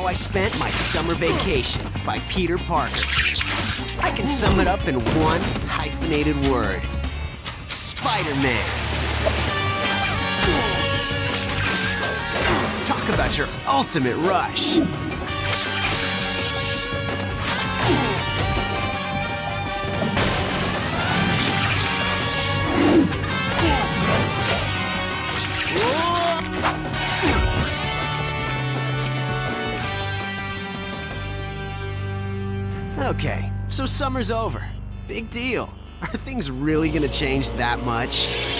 How I Spent My Summer Vacation by Peter Parker. I can sum it up in one hyphenated word. Spider-Man. Talk about your ultimate rush. Okay, so summer's over. Big deal. Are things really gonna change that much?